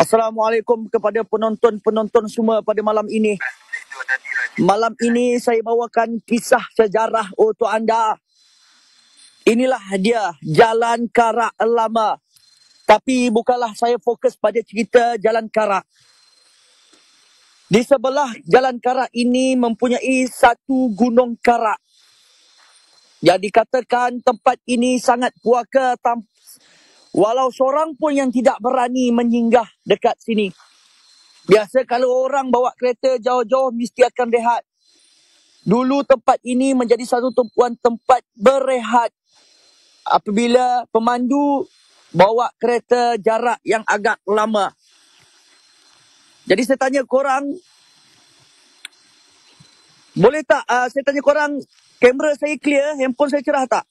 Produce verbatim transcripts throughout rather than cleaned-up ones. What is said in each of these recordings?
Assalamualaikum kepada penonton-penonton semua pada malam ini. Malam ini saya bawakan kisah sejarah untuk anda. Inilah dia, Jalan Karak Lama. Tapi bukanlah saya fokus pada cerita Jalan Karak. Di sebelah Jalan Karak ini mempunyai satu gunung karak. Yang dikatakan tempat ini sangat puaka, walau seorang pun yang tidak berani menyinggah dekat sini. Biasa kalau orang bawa kereta jauh-jauh mesti akan rehat. Dulu tempat ini menjadi satu tumpuan tempat berehat apabila pemandu bawa kereta jarak yang agak lama. Jadi saya tanya korang, boleh tak uh, saya tanya korang, kamera saya clear, handphone saya cerah tak?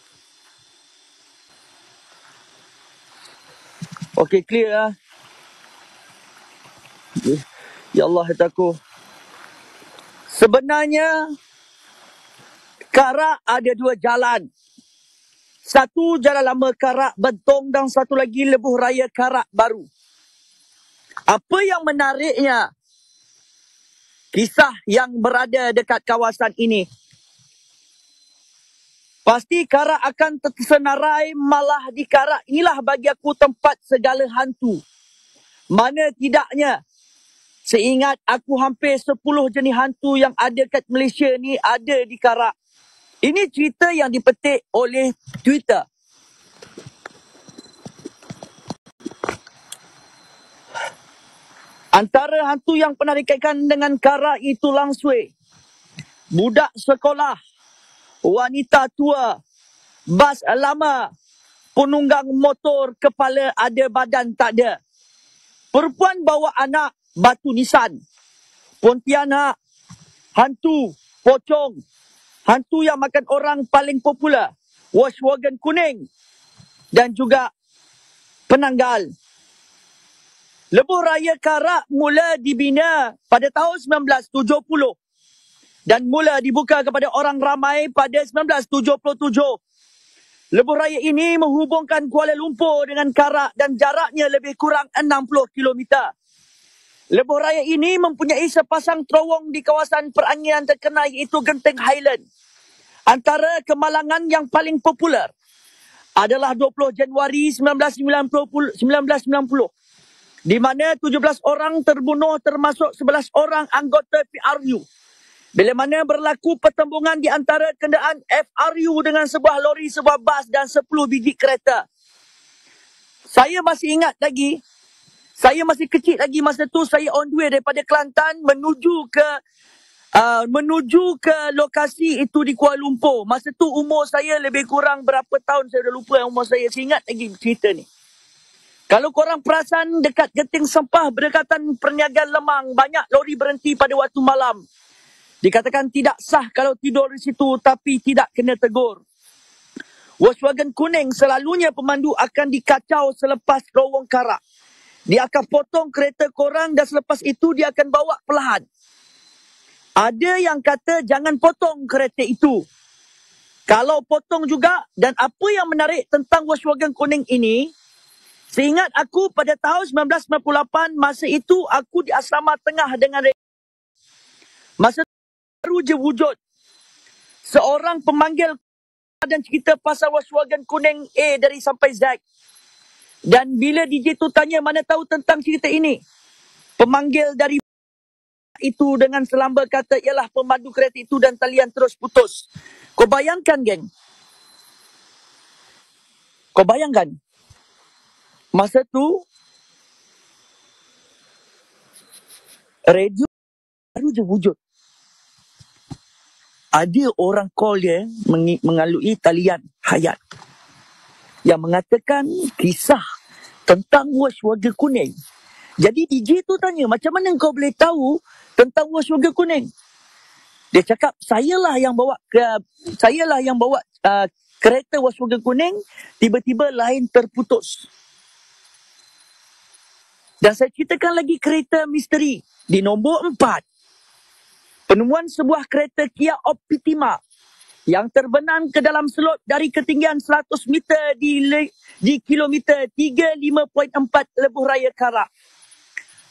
Okey, clear lah. Ya Allah, hataku. Sebenarnya Karak ada dua jalan. Satu jalan lama Karak Bentong dan satu lagi Lebuh Raya Karak Baru. Apa yang menariknya? Kisah yang berada dekat kawasan ini. Pasti Karak akan tersenarai, malah di Karak inilah bagi aku tempat segala hantu. Mana tidaknya, seingat aku hampir sepuluh jenis hantu yang ada kat Malaysia ni ada di Karak. Ini cerita yang dipetik oleh Twitter. Antara hantu yang pernah dikaitkan dengan Karak itu Langsui, budak sekolah, wanita tua, bas lama, penunggang motor kepala ada badan tak ada, perempuan bawa anak batu nisan, Pontianak, hantu pocong, hantu yang makan orang paling popular, Volkswagen kuning dan juga penanggal. Lebuh Raya Karak mula dibina pada tahun sembilan belas tujuh puluh dan mula dibuka kepada orang ramai pada sembilan belas tujuh puluh tujuh. Lebuh Raya ini menghubungkan Kuala Lumpur dengan Karak dan jaraknya lebih kurang enam puluh kilometer. Lebuh Raya ini mempunyai sepasang terowong di kawasan peranginan terkenal iaitu Genting Highland. Antara kemalangan yang paling popular adalah dua puluh Januari sembilan belas sembilan puluh, di mana tujuh belas orang terbunuh termasuk sebelas orang anggota P R U. Bila mana berlaku pertembungan di antara kenderaan F R U dengan sebuah lori, sebuah bas dan sepuluh biji kereta. Saya masih ingat lagi, saya masih kecil lagi masa tu, saya on the way daripada Kelantan menuju ke uh, menuju ke lokasi itu di Kuala Lumpur. Masa tu umur saya lebih kurang berapa tahun, saya dah lupa umur saya. Saya ingat lagi cerita ni. Kalau korang perasan dekat Genting Sempah berdekatan perniagaan Lemang, banyak lori berhenti pada waktu malam. Dikatakan tidak sah kalau tidur di situ tapi tidak kena tegur. Volkswagen kuning selalunya pemandu akan dikacau selepas terowong Karak. Dia akan potong kereta korang dan selepas itu dia akan bawa perlahan. Ada yang kata jangan potong kereta itu. Kalau potong juga, dan apa yang menarik tentang Volkswagen kuning ini, seingat aku pada tahun sembilan belas sembilan puluh lapan, masa itu aku di asrama tengah dengan masa baru je wujud seorang pemanggil dan cerita pasal Volkswagen kuning A dari sampai Z. Dan bila D J tu tanya mana tahu tentang cerita ini, pemanggil dari itu dengan selamba kata ialah pemandu kereta itu dan talian terus putus. Kau bayangkan geng? Kau bayangkan? Masa tu radio baru je wujud. Ada orang call dia mengalui talian hayat yang mengatakan kisah tentang Volkswagen kuning. Jadi D J tu tanya, macam mana kau boleh tahu tentang Volkswagen kuning? Dia cakap, sayalah yang bawa ke, sayalah yang bawa uh, kereta Volkswagen kuning, tiba-tiba lain terputus. Dan saya ceritakan lagi kereta misteri di nombor empat. Penemuan sebuah kereta Kia Optima yang terbenam ke dalam selot dari ketinggian seratus meter di, di kilometer tiga puluh lima perpuluhan empat Lebuh Raya Karak.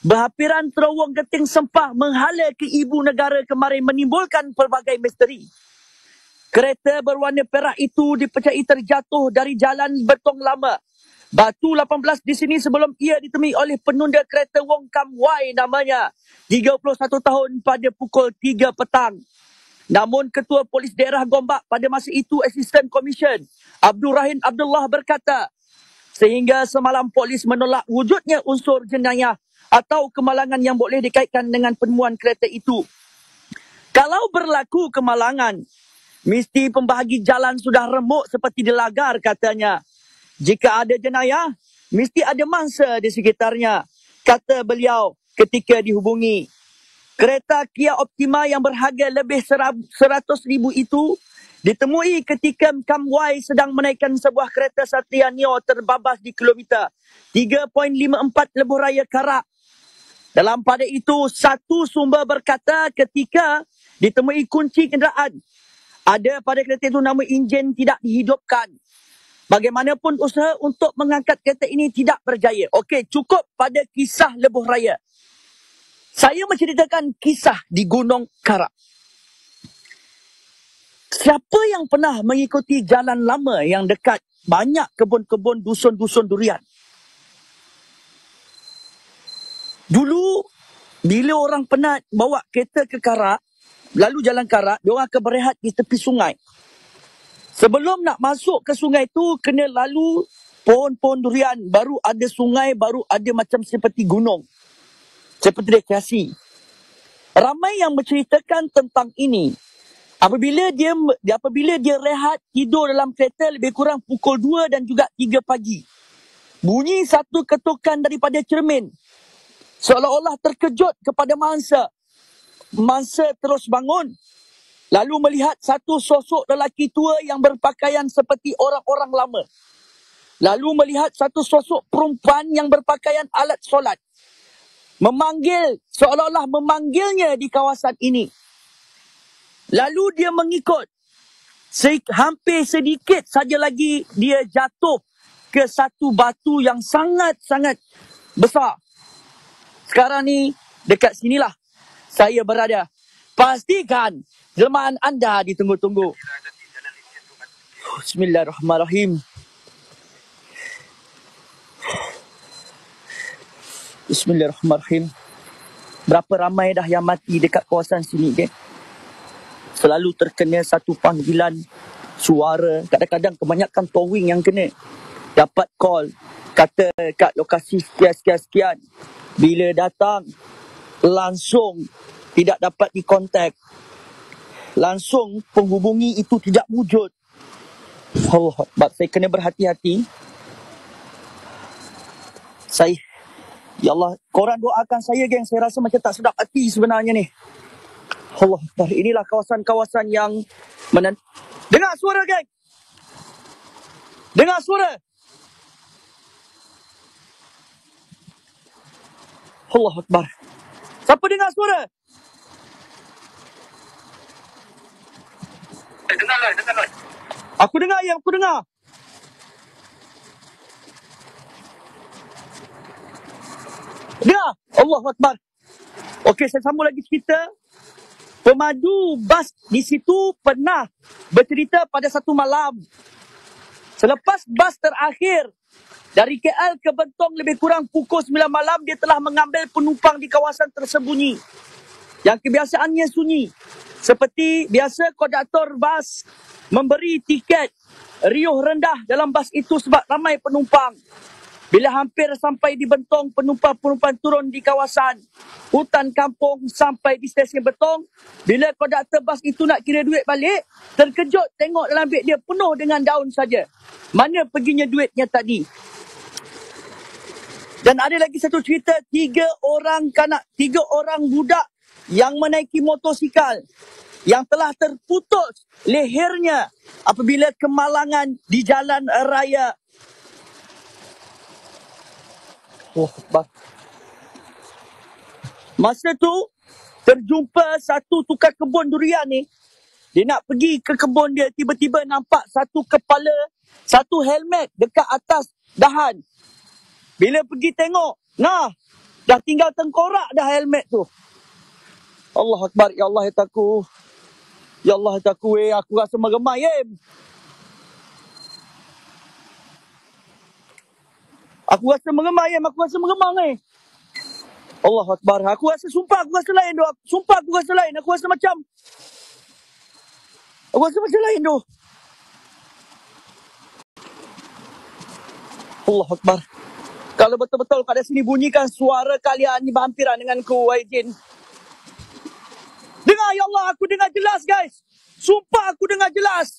Berhampiran terowong Genting Sempah menghala ke ibu negara kemarin menimbulkan pelbagai misteri. Kereta berwarna perak itu dipercayai terjatuh dari jalan Betong Lama, Batu lapan belas di sini sebelum ia ditemui oleh penunda kereta Wong Kam Wai namanya, tiga puluh satu tahun pada pukul tiga petang. Namun Ketua Polis Daerah Gombak pada masa itu Assistant Commission Abdul Rahim Abdullah berkata, sehingga semalam polis menolak wujudnya unsur jenayah atau kemalangan yang boleh dikaitkan dengan penemuan kereta itu. Kalau berlaku kemalangan, mesti pembahagi jalan sudah remuk seperti dilagar katanya. Jika ada jenayah, mesti ada mangsa di sekitarnya, kata beliau ketika dihubungi. Kereta Kia Optima yang berharga lebih seratus ribu itu ditemui ketika Kam Wai sedang menaikkan sebuah kereta Satria Neo terbabas di kilometer tiga perpuluhan lima empat Lebuh Raya Karak. Dalam pada itu, satu sumber berkata ketika ditemui kunci kenderaan ada pada kereta itu namun enjin tidak dihidupkan. Bagaimanapun usaha untuk mengangkat kereta ini tidak berjaya. Okey, cukup pada kisah Lebuh Raya. Saya menceritakan kisah di Gunung Karak. Siapa yang pernah mengikuti jalan lama yang dekat banyak kebun-kebun dusun-dusun durian? Dulu, bila orang penat bawa kereta ke Karak, lalu jalan Karak, diorang akan berehat di tepi sungai. Sebelum nak masuk ke sungai tu, kena lalu pohon-pohon durian. Baru ada sungai, baru ada macam seperti gunung. Seperti rekreasi. Ramai yang menceritakan tentang ini. Apabila dia apabila dia rehat tidur dalam kereta lebih kurang pukul dua dan juga tiga pagi. Bunyi satu ketukan daripada cermin. Seolah-olah terkejut kepada mangsa. Mangsa terus bangun. Lalu melihat satu sosok lelaki tua yang berpakaian seperti orang-orang lama. Lalu melihat satu sosok perempuan yang berpakaian alat solat. Memanggil, seolah-olah memanggilnya di kawasan ini. Lalu dia mengikut. Se- hampir sedikit saja lagi dia jatuh ke satu batu yang sangat-sangat besar. Sekarang ni, dekat sinilah saya berada. Pastikan jelmaan anda ditunggu-tunggu. Bismillahirrahmanirrahim. Bismillahirrahmanirrahim. Berapa ramai dah yang mati dekat kawasan sini, geng? Selalu terkena satu panggilan suara. Kadang-kadang kebanyakan towing yang kena. Dapat call, kata kat lokasi sekian-sekian-sekian. Bila datang, langsung tidak dapat dikontak. Langsung penghubungi itu tidak wujud. Allah Akbar, saya kena berhati-hati. Saya, ya Allah, korang doakan saya, geng. Saya rasa macam tak sedap hati sebenarnya ni. Allah Akbar, inilah kawasan-kawasan yang menan... Dengar suara, geng. Dengar suara. Allah Akbar. Siapa dengar suara? Eh, dengarlah, dengarlah. Aku dengar, yang aku dengar. Dengar. Allah Akbar. Okey, saya sambung lagi cerita. Pemadu bas di situ pernah bercerita pada satu malam. Selepas bas terakhir dari K L ke Bentong lebih kurang pukul sembilan malam, dia telah mengambil penumpang di kawasan tersembunyi yang kebiasaannya sunyi. Seperti biasa, konduktor bas memberi tiket riuh rendah dalam bas itu sebab ramai penumpang. Bila hampir sampai di Bentong, penumpang-penumpang turun di kawasan hutan kampung sampai di stesen Bentong. Bila konduktor bas itu nak kira duit balik, terkejut tengok dalam beg dia penuh dengan daun saja. Mana perginya duitnya tadi? Dan ada lagi satu cerita, tiga orang kanak, tiga orang budak yang menaiki motosikal yang telah terputus lehernya apabila kemalangan di jalan raya. Oh, bah. Masa tu terjumpa satu tukar kebun durian ni. Dia nak pergi ke kebun dia, tiba-tiba nampak satu kepala, satu helmet dekat atas dahan. Bila pergi tengok, nah, Dah tinggal tengkorak dah helmet tu. Allah Akbar. Ya Allah, ya aku. Ya Allah, ya aku. Eh, aku rasa meremai, eh. Aku rasa meremai, eh. Aku rasa meremang, eh. Allah Akbar. Aku rasa, sumpah aku rasa lain tu. Sumpah aku rasa lain. Aku rasa macam... Aku rasa macam lain tu. Allah Akbar. Kalau betul-betul kat sini bunyikan suara kalian ni berhampiran dengan ku, wahai jin. Dengar, ya Allah, aku dengar jelas, guys. Sumpah aku dengar jelas.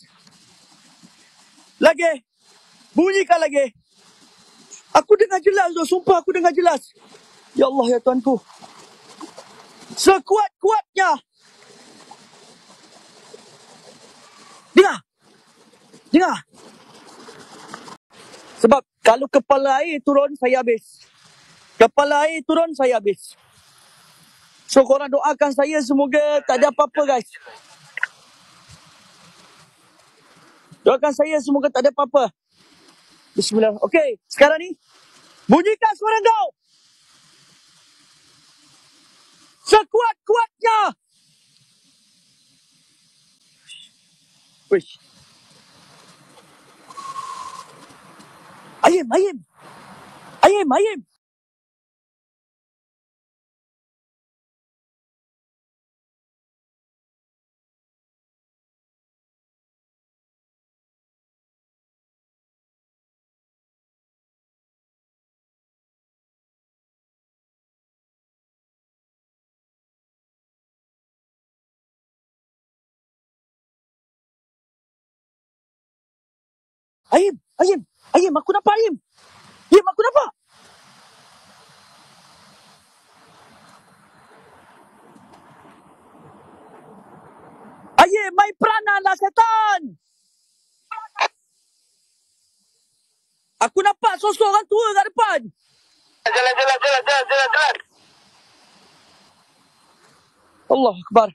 Lagi. Bunyikan lagi. Aku dengar jelas tu. Sumpah aku dengar jelas. Ya Allah, ya Tuanku. Sekuat-kuatnya. Dengar. Dengar. Sebab kalau kepala air turun, saya habis. Kepala air turun, saya habis. So, korang doakan saya semoga tak ada apa-apa, guys. Doakan saya semoga tak ada apa-apa. Bismillah. Okey, sekarang ni. Bunyikan suara kau. Sekuat-kuatnya. Wish. Ayim, ayim. Ayim, ayim. Ayim, ayim. Ayim, aku nampak ayim. Ayim, aku nampak. Ayim, main peranan lah setan. Aku nampak sosok orang tua kat depan. Jalan, jalan, jalan, jalan, jalan, jalan. Allah Akbar.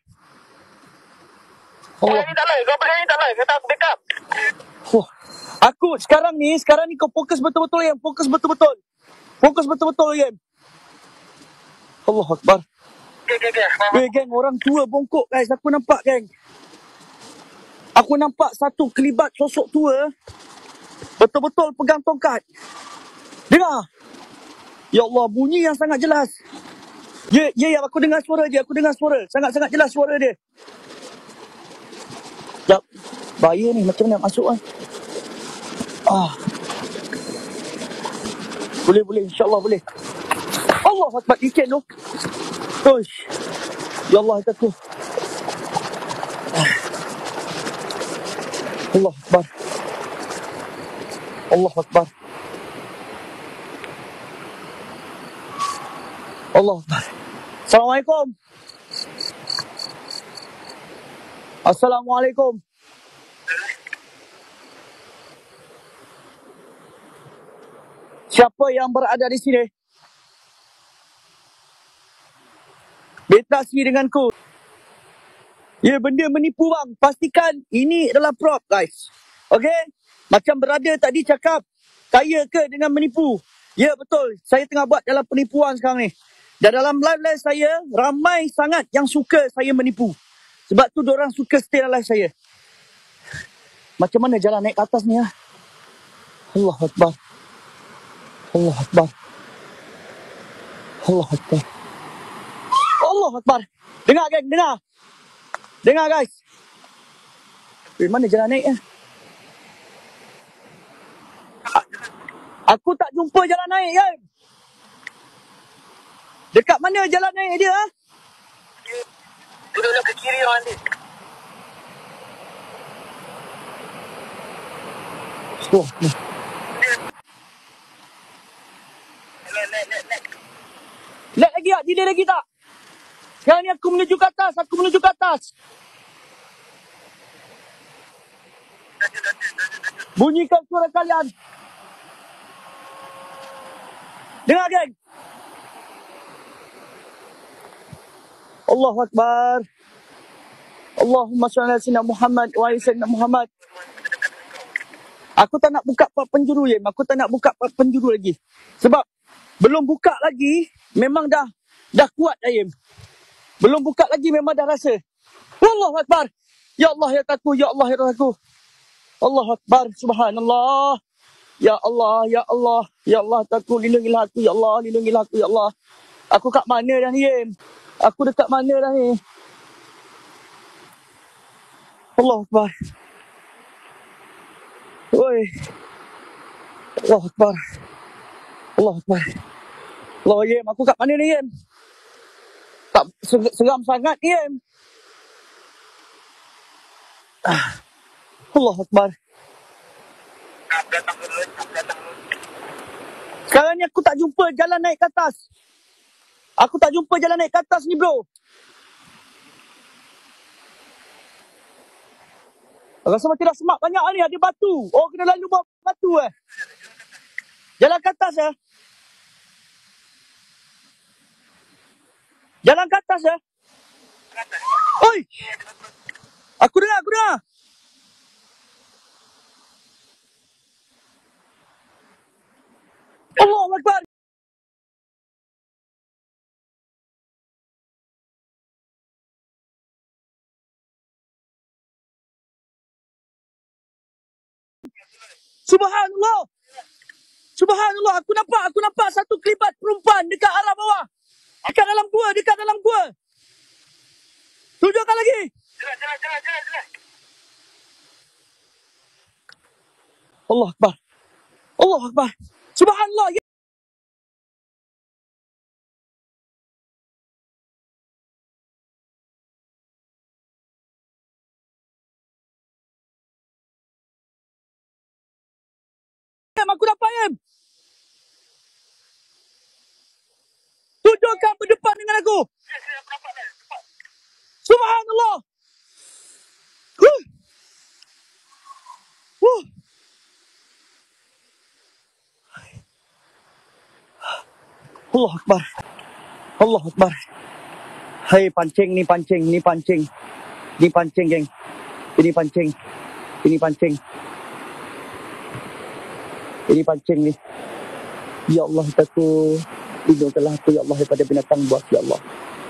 Allah. Ini tak lain, kau boleh ini tak lain. Kata aku backup. Oh. Aku sekarang ni, sekarang ni kau fokus betul-betul, Yem. Fokus betul-betul. Fokus betul-betul, Yem. Allah Akbar. Okay, okay, okay. Weh, geng, orang tua bongkok, guys. Aku nampak, geng. Aku nampak satu kelibat sosok tua. Betul-betul pegang tongkat. Dengar. Ya Allah, bunyi yang sangat jelas. Ya, ya, ya, aku dengar suara dia. Aku dengar suara. Sangat-sangat jelas suara dia. Sekejap. Bahaya ni, macam mana masuk kan? Ah. Boleh, boleh. InsyaAllah boleh. Allah Akbar, ikan tu. Uish. Ya Allah, aku. Allah Akbar. Allah Akbar. Allah Akbar. Assalamualaikum. Assalamualaikum. Siapa yang berada di sini? Berinteraksi denganku. Ya, benda menipu bang. Pastikan ini adalah prop, guys. Okay? Macam berada tadi cakap, kaya ke dengan menipu? Ya, betul. Saya tengah buat dalam penipuan sekarang ni. Dan dalam live-live saya, ramai sangat yang suka saya menipu. Sebab tu diorang suka stay dalam live saya. Macam mana jalan naik ke atas ni, ha? Allah Akbar. Allah Akbar. Allah Akbar. Allah Akbar. Dengar, geng, dengar. Dengar, guys. Eh, mana jalan naik, eh? Aku tak jumpa jalan naik, kan? Dekat mana jalan naik dia, ha? Duduk ke kiri, orang ni. Oh, ni. Lek lagi tak? Delay lagi tak? Sekarang ni aku menuju ke atas. Aku menuju ke atas. Bunyikan suara kalian. Dengar, geng. Allahu Akbar. Allahumma shalli ala sayyidina Muhammad wa ala sayyidina Muhammad. Aku tak nak buka part penjuru, Yem. Aku tak nak buka part penjuru lagi. Sebab Belum buka lagi, memang dah dah kuat Aim. Belum buka lagi memang dah rasa. Wallahu Akbar. Ya Allah ya Tuhanku, ya Allah ya Tuhanku. Allahu Akbar, subhanallah. Ya Allah, ya Allah, ya Allah Tuhanku, lindungilah aku, ya Allah, lindungilah aku, ya Allah. Aku kat mana dah ni, Aim? Aku dekat mana dah ni? Allahu Akbar. Oi. Allahu Akbar. Allahu Akbar. Allah, Aim, aku kat mana ni, Aim? Tak seram sangat ni, Aim. Ah. Allahu Akbar. Sekarang ni aku tak jumpa jalan naik ke atas. Aku tak jumpa jalan naik ke atas ni, bro. Rasa macam dah semak banyak ni, ada batu. Oh, kena lalu bawa batu eh. Jalan ke atas eh. Jalan ke atas eh. Oi. Aku dengar, aku dengar. Allahu Akbar. Subhanallah. Subhanallah, aku nampak, aku nampak satu kelibat perempuan dekat arah bawah. Dekat dalam gua, dekat dalam gua. Tunjukkan lagi. Jalan, jalan, jalan, jalan, jalan. Allah Akbar. Allah Akbar. Subhanallah. Ya. Aku dapat Em. Tunjukkan berdepan dengan aku. Subhanallah. Huh. Huh. Allah Akbar. Allah Akbar. Hai, pancing ni, pancing, ni pancing. Ni pancing, geng. Ini pancing. Ini pancing. Ini pancing ni. Ya Allah, aku lindungilah aku, ya Allah, daripada binatang buas, ya Allah.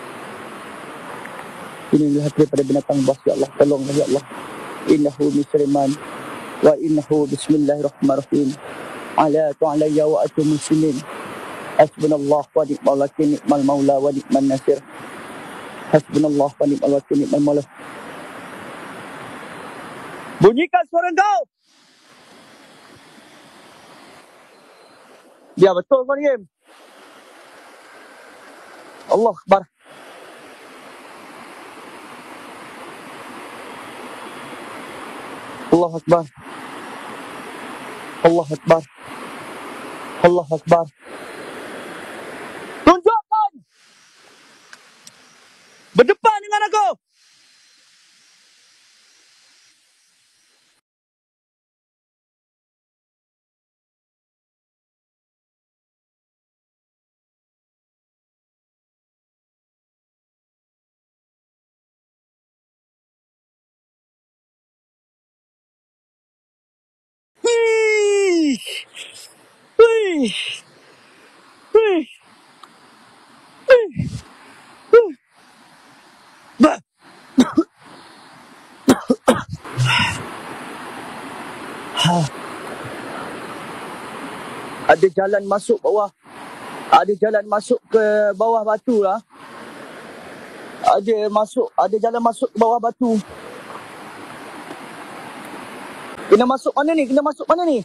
Lindungilah aku daripada binatang buas, ya Allah. Tolonglah, ya Allah. Innahu min Sulaiman wa innahu bismillahirrahmanirrahim. Ala tu'alayya wa atu muslimin. Hasbunallah wa ni'mal wakil, ni'mal maula wa ni'mal nasir. Hasbunallah wa ni'mal wakil, ni'mal maula. Bunyikan suara kau. Ya, betul kau ni, Em. Allah Akbar. Allah Akbar. Allah Akbar. Allah Akbar. Tunjukkan. Berdepan dengan aku. Wih. Wih. Wih. Wih. Wih. Bah. Ha. Ada jalan masuk bawah. Ada jalan masuk ke bawah batu lah. Ada masuk, ada jalan masuk ke bawah batu. Kena masuk mana ni? Kena masuk mana ni?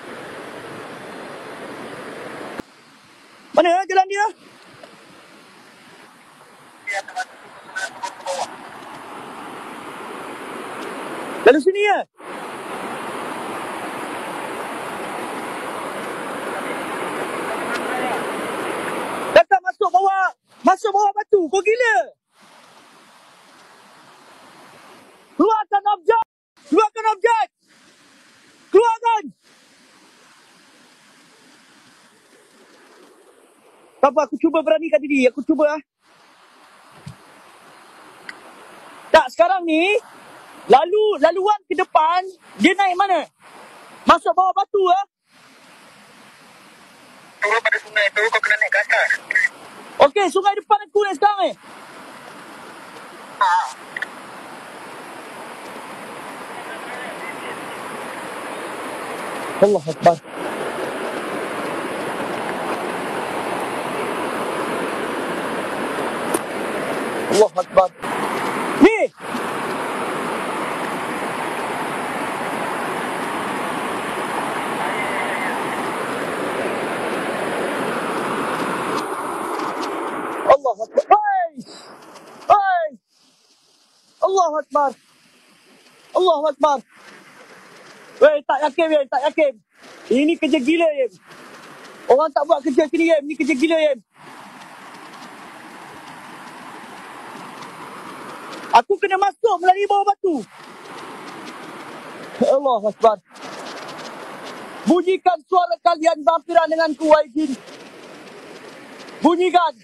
Mana ya jalan dia? Lalu sini ya? Kakak masuk bawah, masuk bawah batu. Kau gila? Keluarkan objek. Keluarkan objek. Keluarkan. Tak apa, aku cuba beranikan diri. Aku cuba. Tak, sekarang ni, lalu laluan ke depan, dia naik mana? Masuk bawah batu lah. turun pada sungai tu, kau kena naik ke atas. Okey, sungai depan aku ni sekarang ni. Ha. Allah Akbar. Allah Akbar. Ni. Allah Akbar. Hai. Hai. Allah Akbar. Allah Akbar. Weh, tak yakin, weh, tak yakin. Ini kerja gila, Yem. Orang tak buat kerja sini, Yem. Ini kerja gila, Yem. Aku kena masuk melalui bawah batu. Allah Akbar. Bunyikan suara kalian berhampiran denganku, wahai jin. Bunyikan.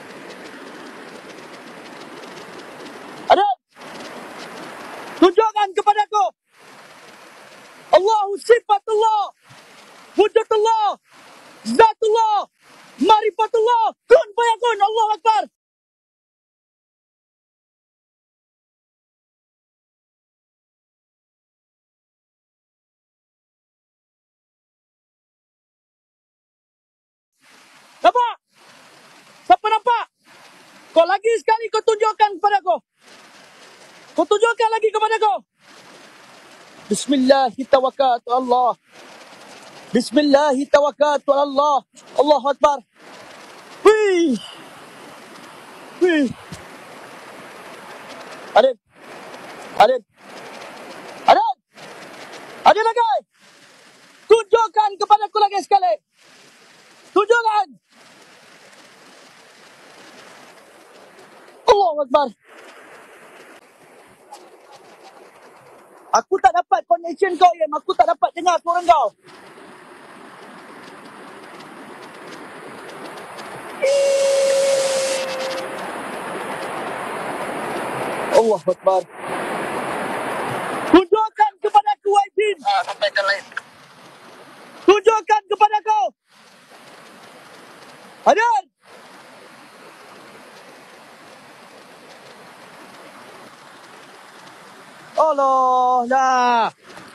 Ada? Tunjukkan kepadaku. Allahu sifatullah. Wujudullah. Zatullah. Marifatullah. Kun fayakun. Allah Akbar. Nampak? Siapa nampak? Kau lagi sekali kau tunjukkan kepadaku. Kau tunjukkan lagi kepadaku. Bismillahirrahmanirrahim. Allah. Bismillahirrahmanirrahim. Allah. Allahu Akbar. Wih. Wih. Adin. Adin. Adin. Adin lagi. Tunjukkan kepadaku lagi sekali. Tunjukkan. Allahu Akbar. Aku tak dapat connection kau, Yem. Aku tak dapat dengar suara kau. Allahu Akbar. Tunjukkan kepadaku, wahai jin. Ha, sampaikan lain. Tunjukkan kepadaku. Hadir. Allah lah.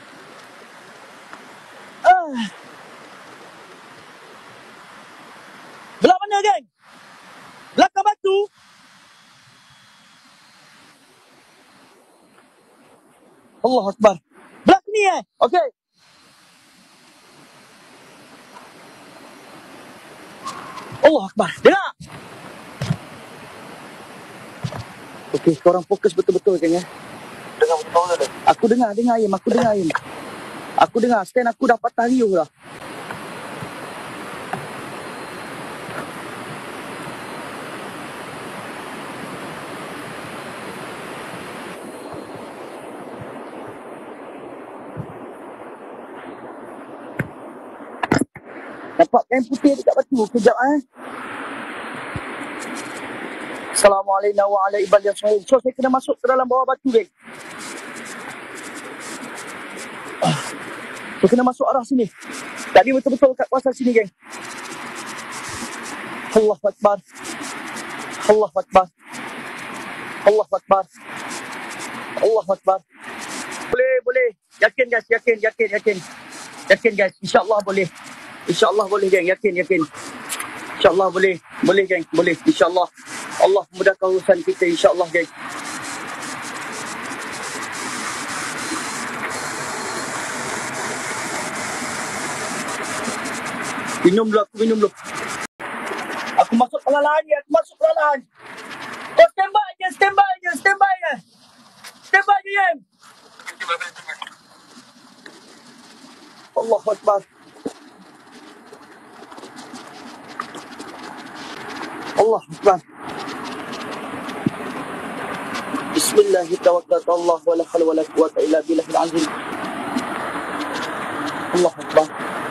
Ah. Belah mana, geng? Belakang batu. Allah Akbar. Belah sini eh. Okey. Allah Akbar. Dengar. Okey, korang fokus betul-betul, geng, ya. Dengar betul-betul dah. Aku dengar, dengar, Yem. Aku dengar, Yem. Aku dengar. Stand aku dah patah riuh dah. Nampak kain putih dekat batu. Kejap, eh. Assalamualaikum warahmatullahi wabarakatuh. So, saya kena masuk ke dalam bawah batu, geng. Saya kena masuk arah sini. Tadi betul-betul kat kawasan sini, geng. Allah Akbar. Allah Akbar. Allah Akbar. Allah Akbar. Boleh, boleh. Yakin, guys. Yakin, yakin, yakin. Yakin, guys. InsyaAllah boleh. InsyaAllah boleh, geng. Yakin, yakin. InsyaAllah boleh. Boleh, geng. Boleh. InsyaAllah. Allah mudahkan urusan kita. InsyaAllah, geng. Minum dulu. Aku minum dulu. Aku masuk perlahan je. Aku masuk perlahan. Kau stand by je. Stand by je. Stand by je. Stand by je, Yem. Allah Akbar. Allah Akbar. Bismillahirrahmanirrahim. Wala hawla wala quwwata illa billahil azim. Allah Akbar.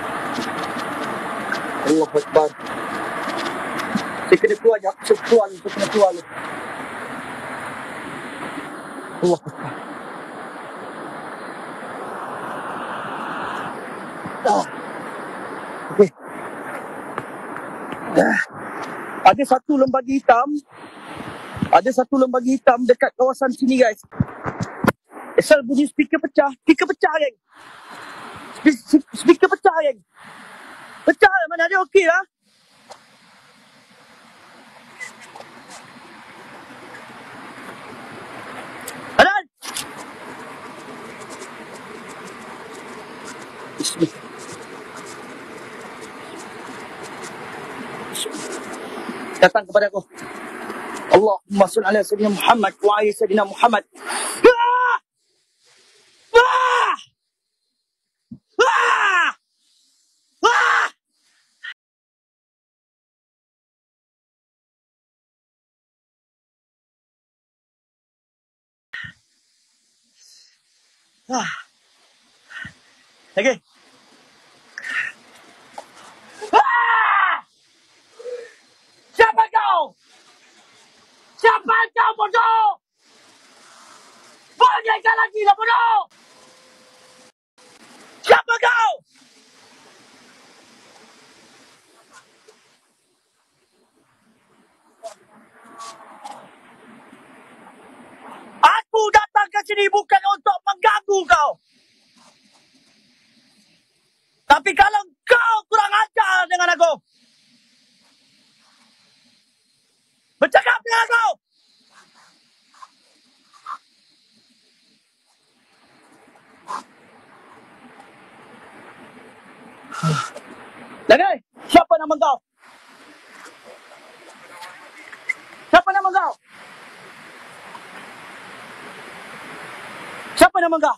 Allah Akbar. Saya kena keluar je. Saya keluar je. Saya kena keluar je. Allah Akbar. Ah. Okey. Ada satu lembaga hitam. Ada satu lembaga hitam dekat kawasan sini, guys. Asal bunyi speaker pecah. Speaker pecah, geng. Spe- Speaker pecah, geng. Pecah, mana ada okey lah. Adan! Bismillah. Datang kepada aku. Allahumma salli ala sayyidina Muhammad wa ala sayyidina Muhammad. Ah! Ah! Ah! Ah! Ah. Lagi. Ah! Siapa kau? Siapa kau, bodoh? Bunyikan lagi lah, bodoh! Siapa kau? Aku datang ke sini bukan untuk mengganggu kau. Tapi kalau kau kurang ajar dengan aku, bercakap dengan aku. Lagi, siapa nama kau? Siapa nama kau? Siapa nama kau?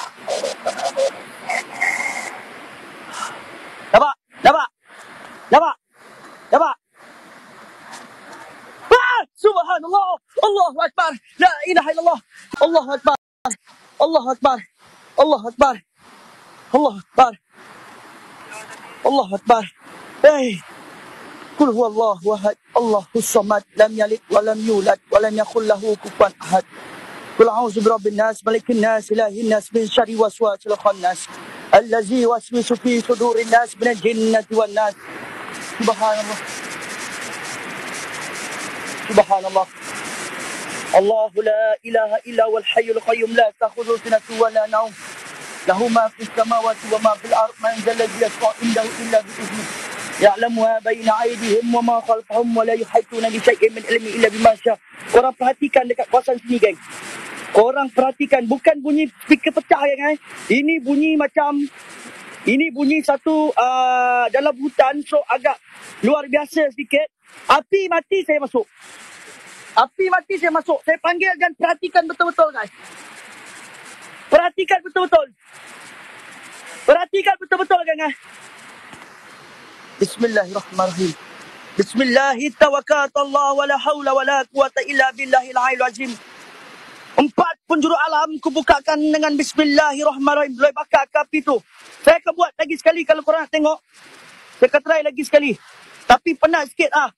Dapat, dapat, dapat, dapat. Ah! Subhanallah, Allahu Akbar, la ilaha illallah, Allahu Akbar, Allahu Akbar, Allahu Akbar, Allahu Akbar, Allahu Akbar. Hey, Qul huwallahu ahad, Allahus samad, lam yalid wa lam yulad wa lam yakul lahu kufuwan ahad. Qul a'udzu birabbin nas, malikin nas, ilahin nas, min syarri waswasil khannas, allazi yuwaswisu fi sudurin nas minal jinnati wan nas. Subhanallah. Subhanallah. Allahu la ilaha illa wal hayyul qayyum la ta'khudhuhu sinatun wa la nawm. Lahu ma fis samawati wa ma fil ardh, man dhal ladzi yashfa'u indahu illa bi idhnihi. Ya'lamu ma baina aydihim wa ma khalfahum wa la yuhituna bi shay'in min ilmi illa bima syaa. Korang perhatikan dekat kawasan sini, geng. Korang perhatikan, bukan bunyi speaker pecah, geng. Eh. Ini bunyi macam, ini bunyi satu uh, dalam hutan, so agak luar biasa sedikit. Api mati saya masuk. Api mati saya masuk. Saya panggil dan perhatikan betul-betul, guys. Perhatikan betul-betul. Perhatikan betul-betul, geng. Eh. Bismillahirrahmanirrahim. Bismillahi tawakkalullah wa la haula wa la quwata illa billahil aliyyil azim. Empat penjuru alam kubukakan dengan bismillahirrahmanirrahim. Boleh bakar ke api tu. Saya akan buat lagi sekali kalau korang nak tengok. Saya akan try lagi sekali. Tapi penat sikit ah.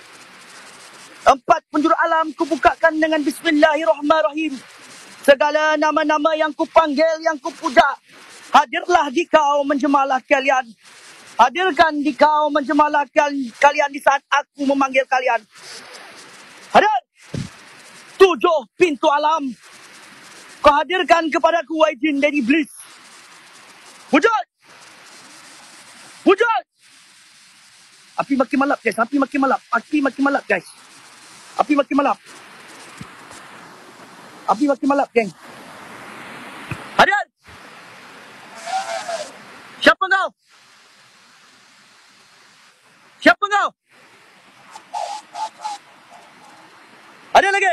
Empat penjuru alam kubukakan dengan bismillahirrahmanirrahim. Segala nama-nama yang kupanggil, yang kupuja, hadirlah di kau menjemalah kalian. Hadirkan di kau menjemalah kalian di saat aku memanggil kalian. Hadir. Tujuh pintu alam kau hadirkan kepadaku, wahai jin dan iblis. Wujud. Wujud. Api makin malap, guys. Api makin malap. Api makin malap, guys. Api makin malap. Api makin malap, geng. Hadir. Siapa kau? Siapa kau? Ada lagi?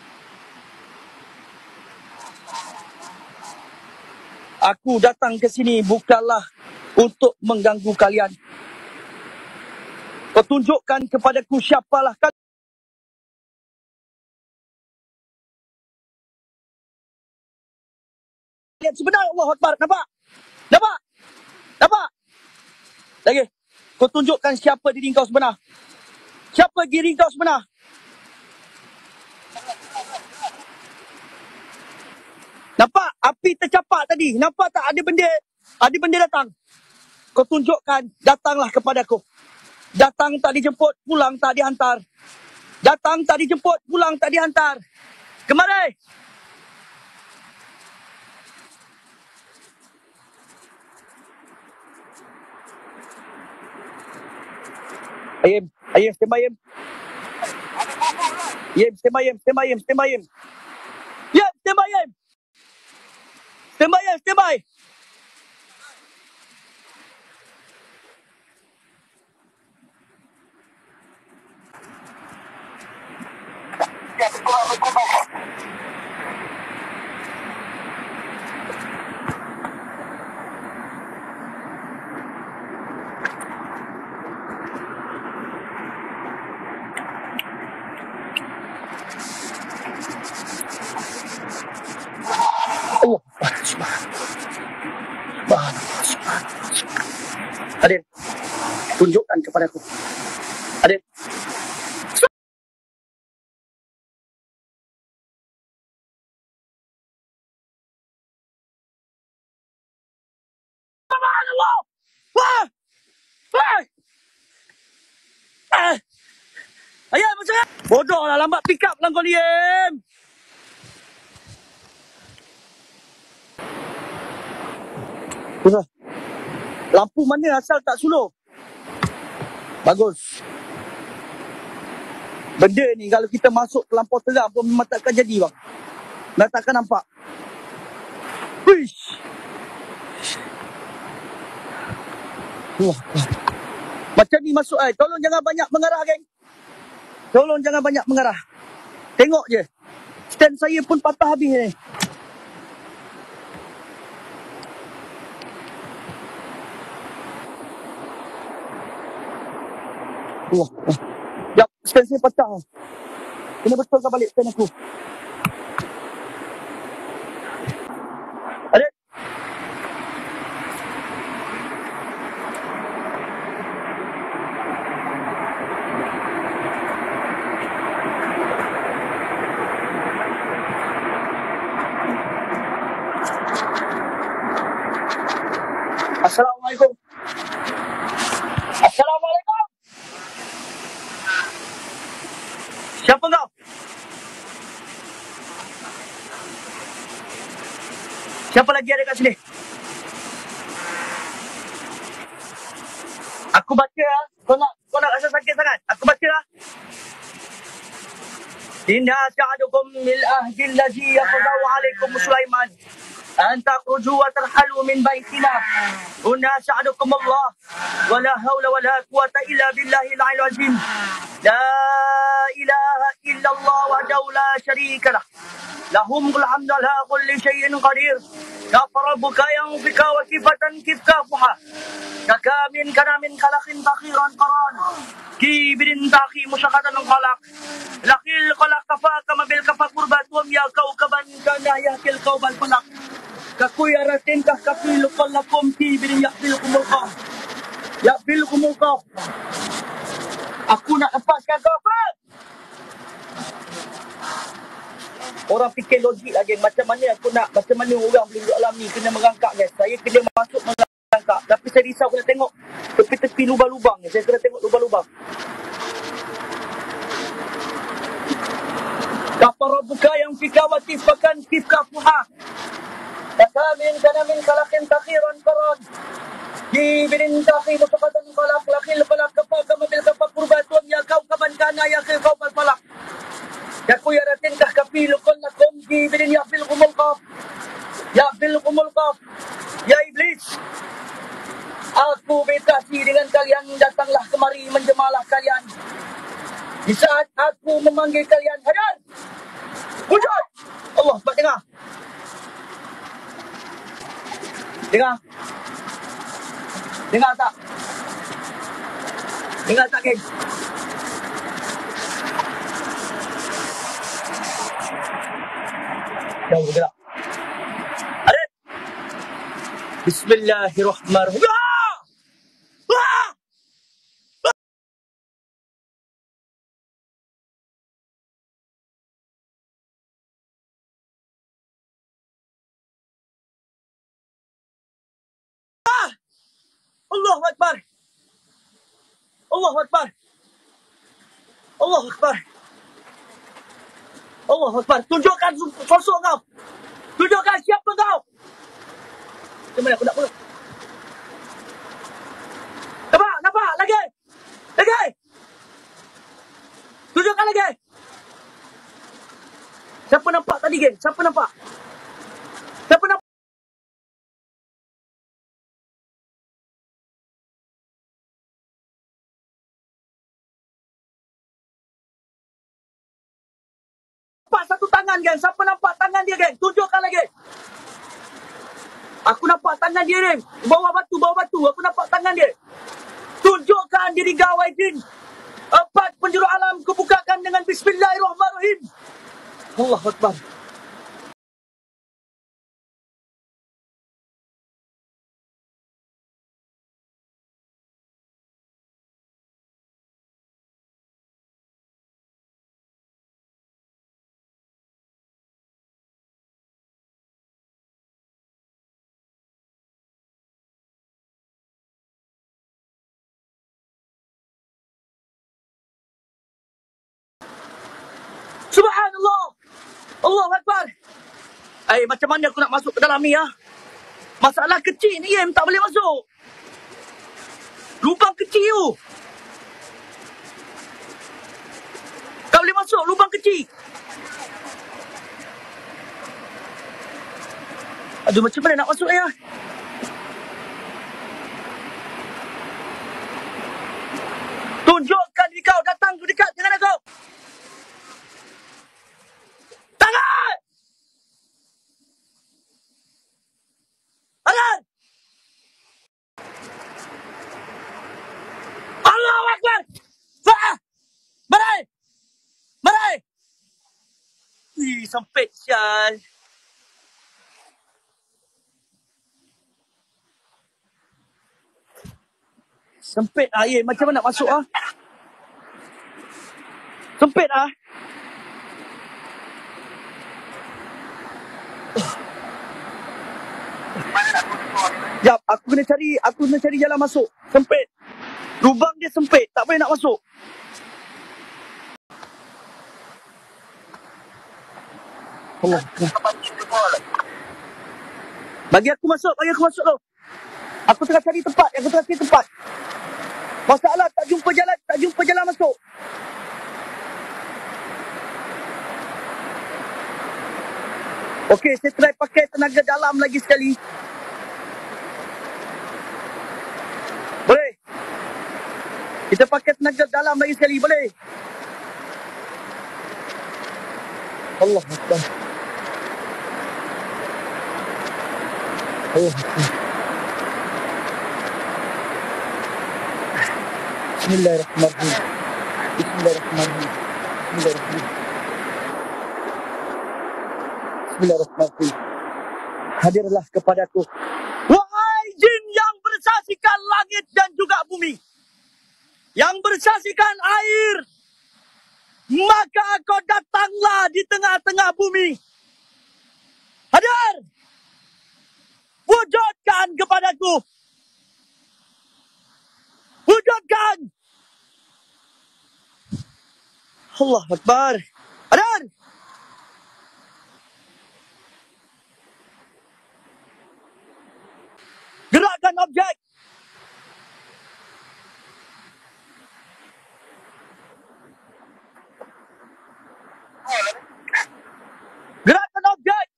Aku datang ke sini bukanlah untuk mengganggu kalian. Kau tunjukkan kepadaku siapalah kalian. Kalian sebenarnya. Allahu Akbar. Nampak? Nampak? Nampak? Lagi. Kau tunjukkan siapa diri kau sebenar. Siapa diri kau sebenar? Nampak? Api tercapak tadi. Nampak tak ada benda? Ada benda datang. Kau tunjukkan. Datanglah kepadaku. Datang tak dijemput, pulang tak dihantar. Datang tak dijemput, pulang tak dihantar. Kemari. Ayim, ayim, stand by, ayim. Ayim, stand by, ayim, stand by, ayim, stand by, ayim. Ayim, stand by, ayim. Stand by, ayim, stand by. Allah. Adin, tunjukkan kepadaku. Adin. Subhanallah. Wah. Wah. Ah. Ayam, macam mana? Bodoh lah, lambat pick up lah kau ni, Ayam. Lampu mana asal tak suluh? Bagus. Benda ni kalau kita masuk terlampau terang pun memang takkan jadi, bang. Dah takkan nampak. Wish. Wah. Macam ni masuk ai. Tolong jangan banyak mengarah, geng. Tolong jangan banyak mengarah. Tengok je. Stand saya pun patah habis ni. Wah. Jap, stand saya patah. Kena betulkan balik stand aku. Adik. Assalamualaikum. Assalamualaikum. Siapa kau? Siapa lagi ada kat sini? Aku baca lah. Kau nak, kau nak rasa sakit sangat? Aku baca lah. Inna sa'adukum mil ahdil ladzi yaqdaw alaikum Sulaiman. أن تخرجوا وترحلوا من بيتنا هنا سعدكم الله ولا حول ولا قوة إلا بالله العلي العظيم لا إله إلا الله وحده لا شريك له له ملك الحمد على كل شيء قدير كفر ربك ينفك وكيفة كيف كافها ككا من كنا من خلق تخيرا قران كبر تاخي مشقة خلق لخيل خلق كفا كما بالكفا قربات وميا كوكبا كان يهكي الكوب الفلق ككوي رتين كفيل قلكم كبر يحفلكم القاف يحفلكم القاف. Aku nak lepaskan kau apa? Orang fikir logik lagi. Macam mana aku nak, macam mana orang boleh duduk alam ni kena merangkak, guys. Saya kena masuk merangkak. Tapi saya risau kena tengok tepi-tepi lubang-lubang ni. Saya kena tengok lubang-lubang. Kafarobuka yang fika watifkan kifka fuha. Kakamin kana min kalakin takhiran karan. Jibirin takhi mutaqatan qalaq lakhil falaq kafa kama bil kafa qurbatun ya kau kaman kana ya kau bal falaq. Yaku yaratin kah kafil kullakum jibirin yafil kumul qaf. Yafil kumul qaf. Ya iblis. Aku berkasi dengan kalian, datanglah kemari menjemalah kalian. Di saat aku memanggil kalian, hadir. Wujud. Allah, Pak dengar. Dengar. Dengar tak? Dengar tak, geng? Jauh bergerak. Hadir. Bismillahirrahmanirrahim. Allahu Akbar. Allahu Akbar. Allahu Akbar. Allahu Akbar. Tunjukkan sosok kau. Tunjukkan siapa kau. Macam mana aku nak pula? Nampak? Nampak? Lagi? Lagi? Tunjukkan lagi. Siapa nampak tadi, geng? Siapa nampak? Siapa nampak? Nampak satu tangan, geng. Siapa nampak tangan dia, geng? Tunjukkan lagi. Aku nampak tangan dia, geng. Bawah batu, bawah batu. Aku nampak tangan dia. Tunjukkan diri kau, Aidin. Empat penjuru alam kubukakan dengan Bismillahirrahmanirrahim. Allahu Akbar. Subhanallah. Allahu Akbar. Eh, macam mana aku nak masuk ke dalam ni, ya? Masalah kecil ni, Yem. Tak boleh masuk. Lubang kecil tu. Tak boleh masuk, lubang kecil. Aduh, macam mana nak masuk, ya? Tunjukkan diri kau. Datang ke dekat dengan aku. Tangan! Tangan! Allahu Akbar! Fa'ah! Marai! Marai! Ih, sempit sial. Sempit ah, ye. Macam mana nak masuk ah? Sempit ah. Jap, aku kena cari, aku kena cari jalan masuk. Sempit. Lubang dia sempit, tak boleh nak masuk. Allah. Bagi aku masuk, bagi aku masuk tu. Aku tengah cari tempat, aku tengah cari tempat. Masalah tak jumpa jalan, tak jumpa jalan masuk. Okey, saya try pakai tenaga dalam lagi sekali. Boleh? Kita pakai tenaga dalam lagi sekali, boleh? Allah Akbar. Allah Akbar. Bismillahirrahmanirrahim. Bismillahirrahmanirrahim. Bismillahirrahmanirrahim. Bismillahirrahmanirrahim. Hadirlah kepadaku, wahai jin yang bersaksikan langit dan juga bumi, yang bersaksikan air, maka kau datanglah di tengah-tengah bumi. Hadir! Wujudkan kepadaku. Wujudkan. Allah Akbar. Hadir! Gerakkan objek. Gerakkan objek.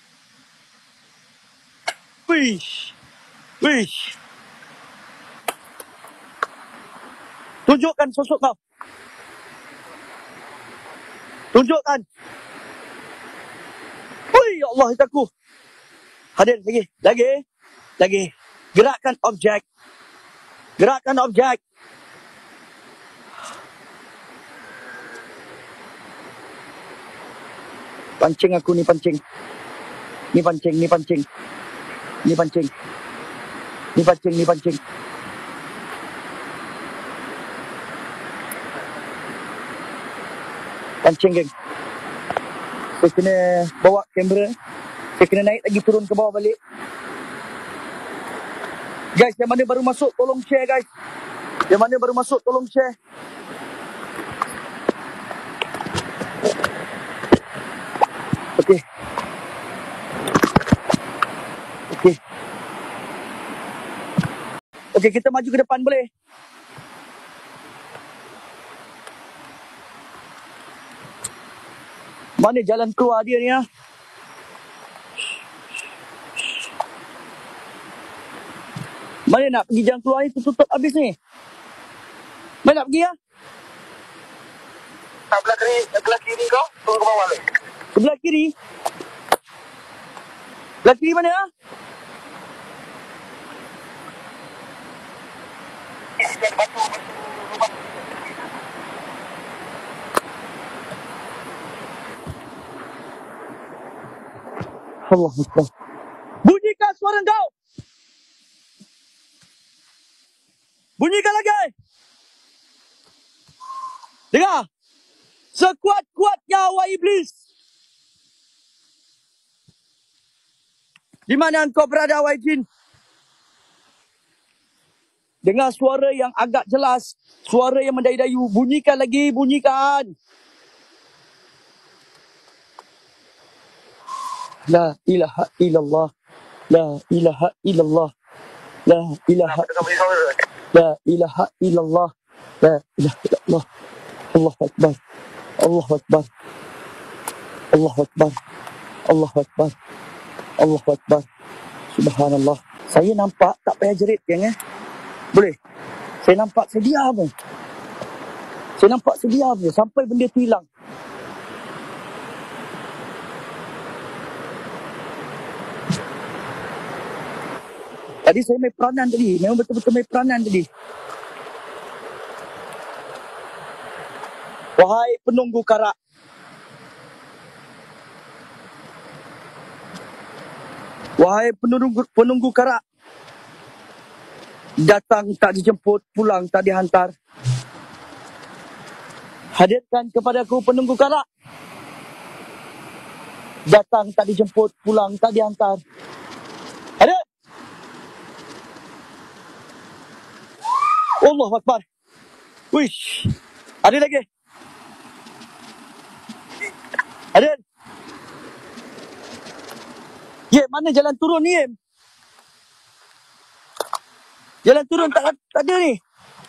Wish. Wish. Tunjukkan sosok kau. Tunjukkan. Ui, ya Allah, itu aku. Hadir lagi. Lagi. Lagi. Gerakkan objek. Gerakkan objek. Pancing aku ni, pancing. Ni pancing, ni pancing. Ni pancing. Ni pancing, ni pancing. Pancing, geng. Saya kena bawa kamera. Saya kena naik lagi, turun ke bawah balik. Guys, yang mana baru masuk, tolong share, guys. Yang mana baru masuk tolong share. Okey. Okey. Okey, kita maju ke depan boleh? Mana jalan keluar dia ni ah? Mana nak pergi jalan keluar ni, tutup habis ni. Mana nak pergi ah? Sebelah kiri, sebelah kiri kau, turun ke bawah ni. Sebelah kiri. Sebelah kiri mana ah? Allah Akbar. Bunyikan suara kau. Bunyikan lagi. Dengar. Sekuat-kuatnya wahai iblis. Di mana engkau berada wahai jin? Dengar suara yang agak jelas. Suara yang mendayu-dayu. Bunyikan lagi, bunyikan. La ilaha illallah. La ilaha illallah. La ilaha La ilaha illallah. La ilaha illallah. Allahu Akbar. Allahu Akbar. Allahu Akbar. Allahu Akbar. Allahu Akbar. Subhanallah. Saya nampak tak payah jerit geng eh. Boleh? Saya nampak saya diam je. Saya nampak saya diam je sampai benda tu hilang. Tadi saya main peranan tadi. Memang betul-betul main peranan tadi. Wahai penunggu karak. Wahai penunggu, penunggu karak. Datang tak dijemput, pulang tak dihantar. Hadirkan kepadaku penunggu karak. Datang tak dijemput, pulang tak dihantar. Hadir. Allahu Akbar. Wish. Ada lagi. Ada. Ye, mana jalan turun ni, Em? Jalan turun tak, tak ada ni.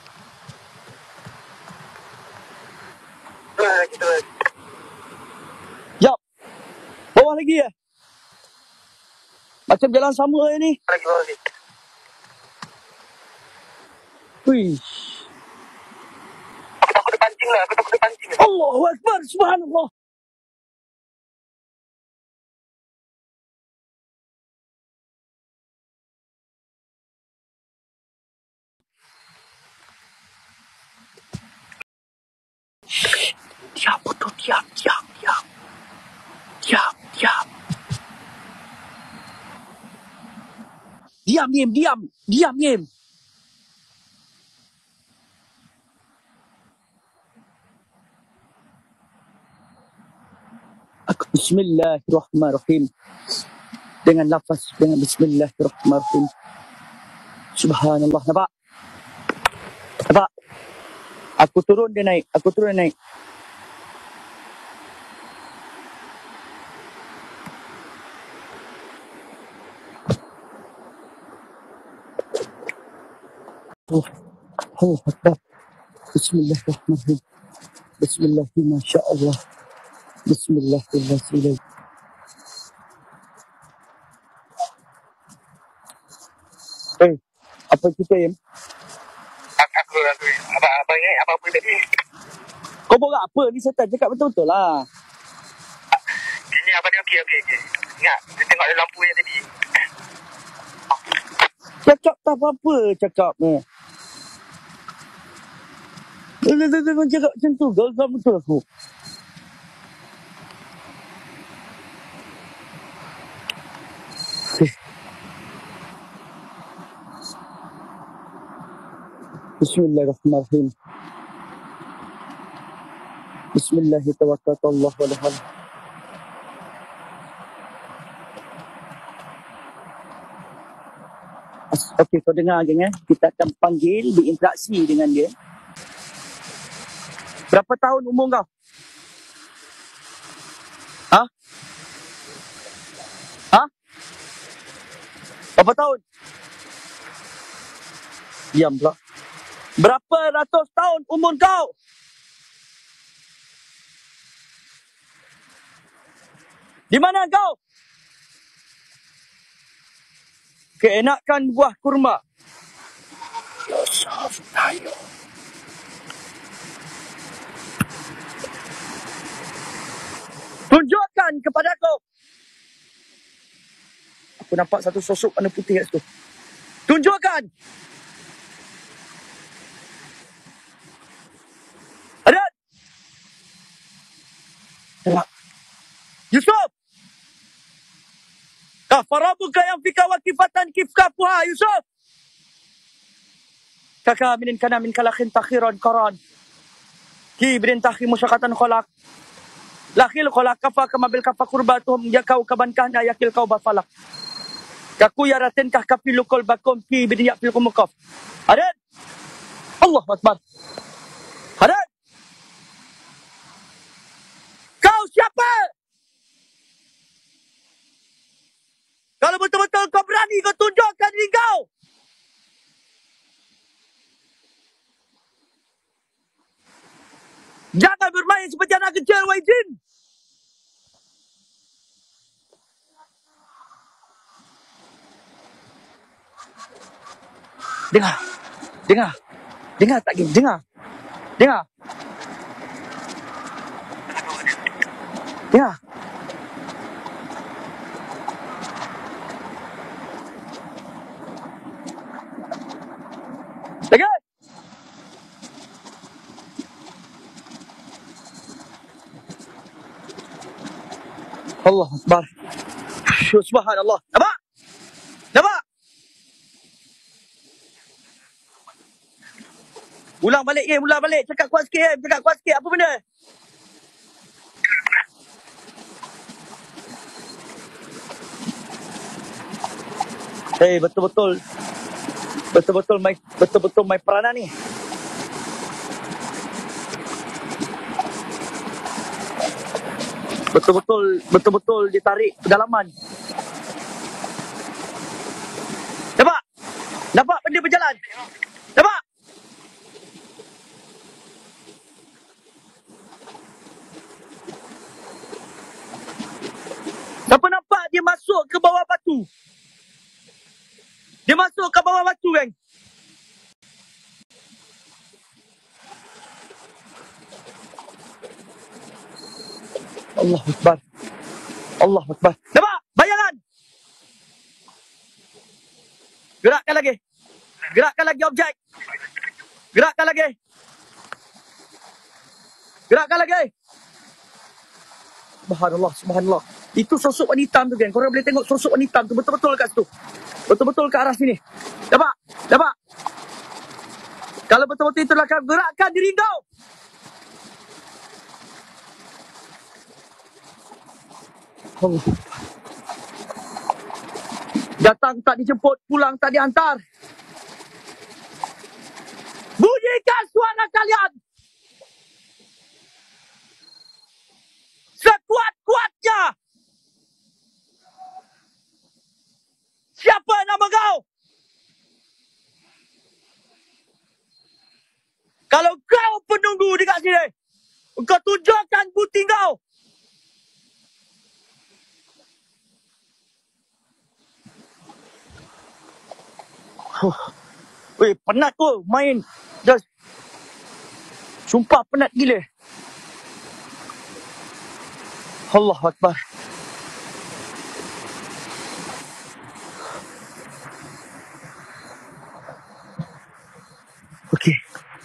Jap. Bawah lagi ya? Macam jalan sama je ni. Lagi bawah ni. Wih. Aku takut dipancing lah, aku takut dipancing. Allahu Akbar, subhanallah. Diam, betul, diam, diam, diam. Diam, diam. Diam, diam, diam. Diam, diam. Aku bismillahirrahmanirrahim. Dengan lafaz, dengan bismillahirrahmanirrahim. Subhanallah, nampak? Nampak? Aku turun, dia naik. Aku turun, dia naik. Allah, Allah Akbar. Bismillahirrahmanirrahim. Bismillahirrahmanirrahim. Masya Allah. Bismillahirrahmanirrahim. Eh, apa kita, Em? Aku, aku, apa, apa ni, apa-apa tadi. Kau borak apa? Ni setan cakap betul-betul lah. Ini apa ni, okey, okey, okey. Ingat, dia tengok ada lampu yang tadi. Cakap tak apa-apa cakap ni. Jangan cakap macam tu. Kau tak betul aku. Bismillahirrahmanirrahim. Bismillahirrahmanirrahim. Okey, kau dengar geng eh. Kita akan panggil, berinteraksi dengan dia. Berapa tahun umur kau? Ha? Ha? Berapa tahun? Diam pula. Berapa ratus tahun umur kau? Di mana kau? Keenakan buah kurma. Tunjukkan kepada aku. Aku nampak satu sosok warna putih kat situ. Tunjukkan. Ada? Tengok. Yusuf. Kafarabuka yang fika wa kifatan kifka puha Yusuf. Kaka minin kana min kalakhin takhiran karan. Ki brin takhi musyakatan kholak. Lakhil kholak kafa kamabil kafa kurbatuhum yakau kabankahna yakil kau bafalak. Kaku yaratin kah kapilukol bakom ki brin yakil kumukaf. Ada? Allah Akbar. Ada? Kau siapa? Kalau betul-betul kau berani, kau tunjukkan diri kau. Jangan bermain seperti anak kecil, wahai jin. Dengar. Dengar. Dengar tak, Gim? Dengar. Dengar. Dengar. Dengar. Allah Akbar. Subhanallah. Nampak? Nampak? Ulang balik, eh. Ulang balik. Cakap kuat sikit, eh. Cakap kuat sikit. Apa benda? Eh, hey, betul-betul. Betul-betul my, betul-betul my peranan ni. Betul-betul, betul-betul ditarik pedalaman. Nampak? Nampak benda berjalan? Nampak? Siapa nampak dia masuk ke bawah batu? Dia masuk ke bawah batu, geng. Allah Akbar. Allah Akbar. Nampak? Bayangan. Gerakkan lagi. Gerakkan lagi objek. Gerakkan lagi. Gerakkan lagi. Subhanallah, subhanallah. Itu sosok wanita tu, geng. Korang boleh tengok sosok wanita tu betul-betul kat situ. Betul-betul ke arah sini. Nampak? Nampak? Kalau betul-betul itulah kau, gerakkan diri kau. Allah. Datang tak dijemput, pulang tak diantar. Bunyikan suara kalian. Sekuat-kuatnya. Siapa nama kau? Kalau kau penunggu dekat sini, kau tunjukkan bukti kau. Huh. Weh, penat tu main. Just. Sumpah penat gila. Allah Akbar. Okey.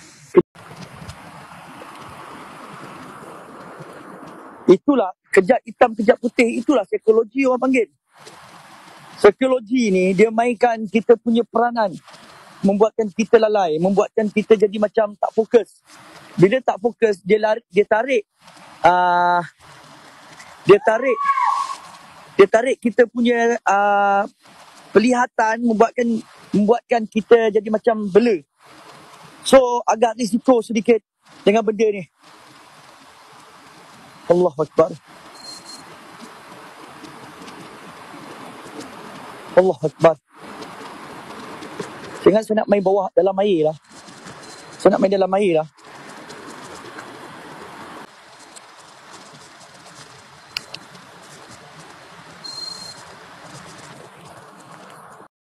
Itulah kejap hitam, kejap putih. Itulah psikologi orang panggil. Psikologi ni dia mainkan kita punya peranan. Membuatkan kita lalai. Membuatkan kita jadi macam tak fokus. Bila tak fokus, dia lari, dia tarik. Uh, dia tarik. Dia tarik kita punya uh, pelihatan membuatkan membuatkan kita jadi macam bela. So agak risiko sedikit dengan benda ni. Allahu Akbar. Allahu Akbar. Saya ingat saya nak main bawah dalam air lah. Saya nak main dalam air lah.